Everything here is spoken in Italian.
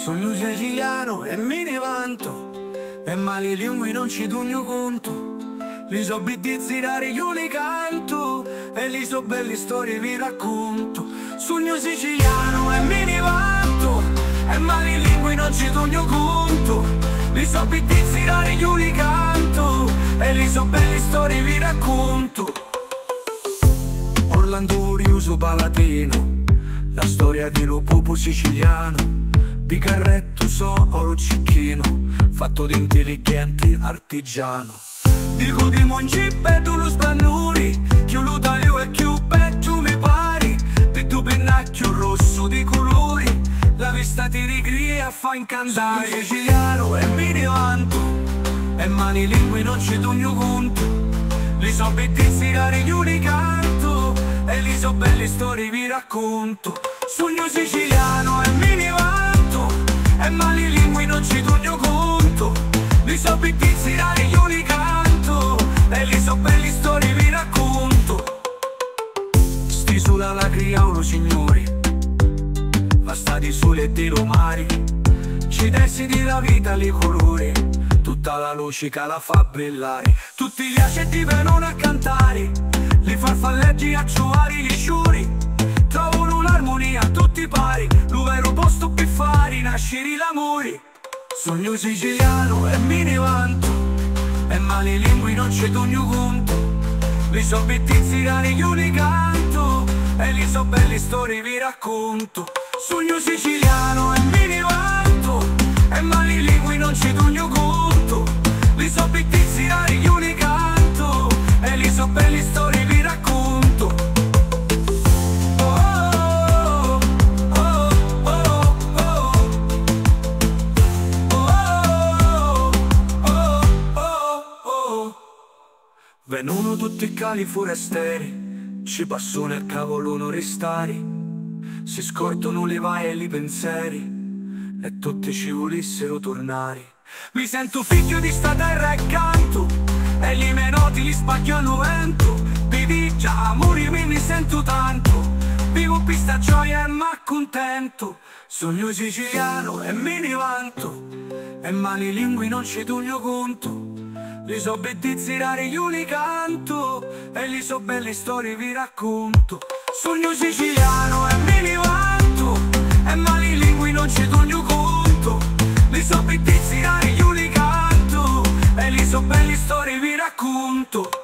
Sono siciliano e me ne vanto, e mali lingue non ci tengo conto. Li so bidizzi rari io li canto, e li so belle storie vi racconto. Sono siciliano e me ne vanto, e mali lingue non ci tengo conto. Li so bidizzi rari io li canto, e li so belle storie vi racconto. Orlando Riuso Palatino, la storia di lo popo siciliano. Di carretto so oro cicchino, fatto di intelligenti artigiano. Dico di Moncippe tu lo spannuri, che lo taglio e che peggio mi pari. Di tuo pennacchio rosso di colori, la vista ti ricria e fa incantare. Sono siciliano e mi ne vanto, e mani lingue non ci tengo conto. Li so bellezzi rari io li canto, e li so belle storie vi racconto. Sono siciliano e mi ne vanto, e mali lingue non ci tengo conto. Li so bellezzi rari io li canto, e li so belle storie vi racconto. Sti sulla la criaulo signori, ma stati sole e di romari. Ci dessi di la vita li colori, tutta la luce che la fa brillare. Tutti gli accetti vengono a cantare, li farfalleggi a ciuari gli sciuri. Trovano un'armonia tutti pari, lo vero posto per fare nascere l'amore. Sono siciliano e mi ne vanto, e mali lingue non ci tengo conto. Li so bellezzi rari io li canto, e li so belle storie vi racconto. Sono siciliano e mi ne vanto, e mali lingue non ci tengo conto. Li so bellezzi rari io li canto, e li so belle storie vi racconto. Vengono tutti i cali forestieri, ci passano nel cavolo non restare. Si scordano le vai e i pensieri, e tutti ci volessero tornare. Mi sento figlio di sta terra e canto, e gli menoti li spacchiano vento. Di già amori me ne sento tanto, vivo questa gioia e m'accontento. Sono siciliano e me ne vanto, e mali lingue non ci tengo conto. Li so bellezzi rari io li canto, e li so belle storie vi racconto. Sono siciliano e me ne vanto, e mali lingue non ci tengo conto. Li so bellezzi rari io li canto, e li so belle storie vi racconto.